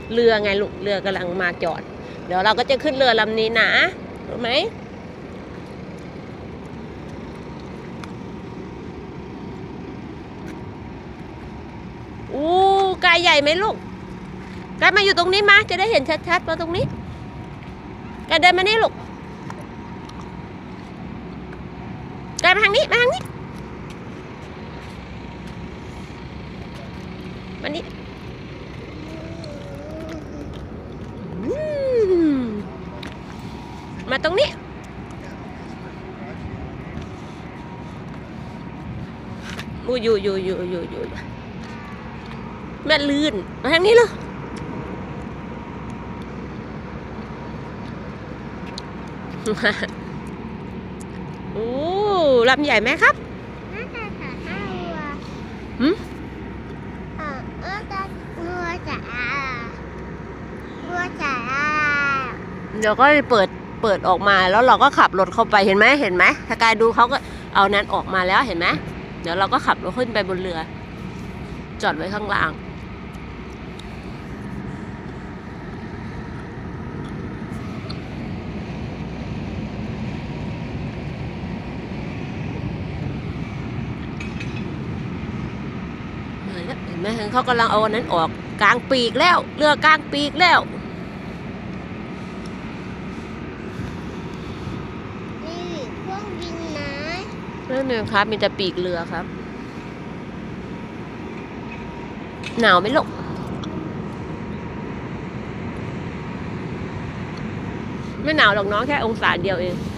เรือไงลูกเรือกำลังมาจอดเดี๋ยวเราก็จะขึ้นเรือลำนี้นะรู้ไหมอู้กายใหญ่ไหมลูกกายมาอยู่ตรงนี้มาจะได้เห็นชัดๆมาตรงนี้กายเดินมานี่ลูกกายมาทางนี้มาทางนี้มานี่มาตรงนี้อยู่แม่ลื่นมาทางนี้เลยโอ้ลำใหญ่ไหมครับน่าจะขาห้าวัวหืมน่าจะวัวจ๋าวัวจ๋าเดี๋ยวก็เปิดออกมาแล้วเราก็ขับรถเข้าไปเห็นไหมถ้ากายดูเขาก็เอานั้นออกมาแล้วเห็นไหมเดี๋ยวเราก็ขับรถขึ้นไปบนเรือจอดไว้ข้างล่างเห็นไหมเขากำลังเอาอันนั้นออกกลางปีกแล้วเรือกลางปีกแล้วนี่พวกบินนะนั่นเองครับมีแต่ปีกเรือครับหนาวไหมลูกไม่หนาวหรอกน้องแค่องศาเดียวเอง